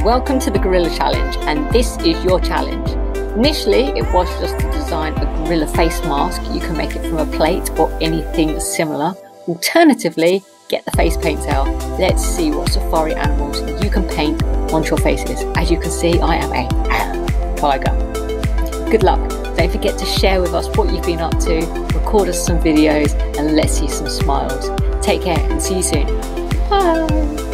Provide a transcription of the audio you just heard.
welcome to the Gorilla Challenge, and this is your challenge. Initially, it was just to design a gorilla face mask. You can make it from a plate or anything similar. Alternatively, get the face paint out. Let's see what safari animals you can paint onto your faces. As you can see, I am a tiger. Good luck. Don't forget to share with us what you've been up to, record us some videos, and let's see some smiles. Take care and see you soon. Bye.